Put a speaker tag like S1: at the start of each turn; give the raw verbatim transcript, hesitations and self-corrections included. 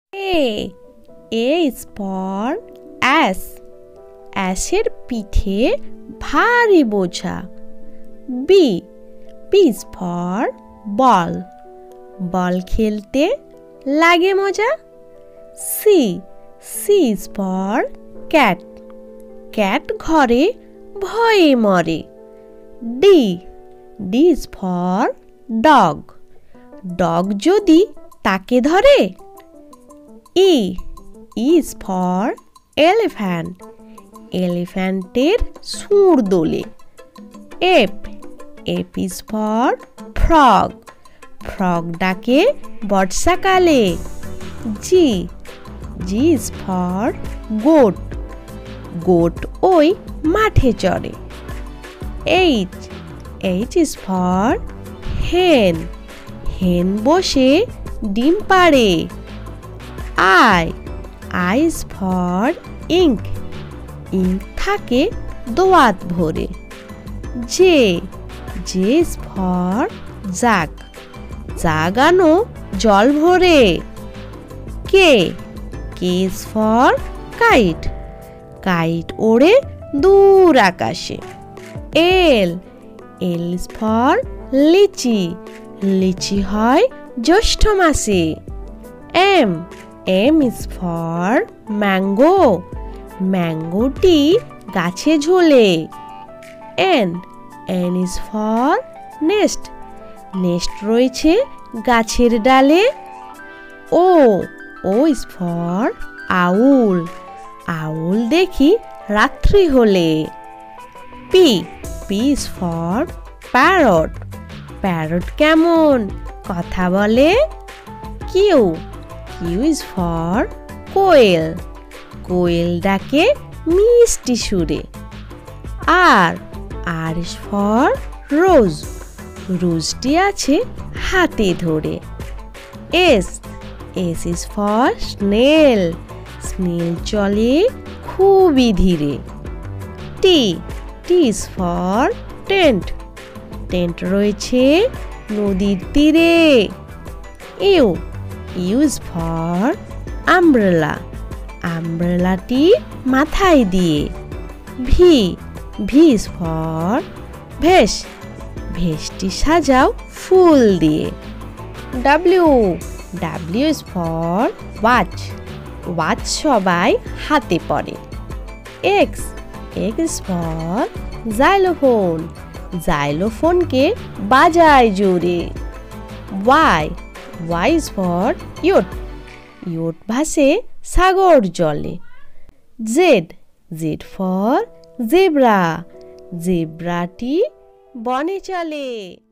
S1: A. A is for ass. অ্যাশের পিঠে ভারী বোঝা। B. B is for ball. বল খেলতে লাগে মজা। C. C is for cat. Cat ঘরে ভয়ে মরে। D. D is for dog. Dog যদি তাকে ধরে। E. E is for elephant. এলিফ্যান্টের সুর দোলে। F. F is for frog. Frog ডাকে বর্ষাকালে। G. G is for goat. Goat ওই মাঠে চড়ে। H. H is for hen. হেন বসে ডিম পাড়ে। I. I is for ink. Ink থাকে দোয়াত ভরে। J. J is for jug. জাগ আনো জল ভরে। K. K is for kite. Kite ওড়ে দূর আকাশে। L. L is for লিচি। লিচি হয় জ্যৈষ্ঠ মাসে। M. M is for mango. ম্যাঙ্গোটি গাছে ঝোলে। N. N is for nest. Nest রয়েছে গাছের ডালে। O. O is for আউল। আউল দেখি রাত্রি হলে। P. P is for parrot. Parrot কেমন কথা বলে। Q. Q is for কোয়েল। কোয়েল ডাকে মিষ্টি সুরে। R. R is for রোজ। রোজটি আছে হাতে ধরে। S. S is for snail. Snail চলে খুবই ধীরে। T. T is for tent. Tent রয়েছে নদীর তীরে। U. U is for umbrella. আমব্রেলাটি মাথায় দিয়ে। V. V is for ভেষ। ভেষটি সাজাও ফুল দিয়ে। W. W is for watch. Watch সবাই হাতে পরে। X. X is for xylophone. জাইলোফোনকে বাজায় জোরে। Y. Y is for yacht. Yacht ভাসে সাগর জলে। Z. Z for zebra. জেব্রাটি বনে চলে।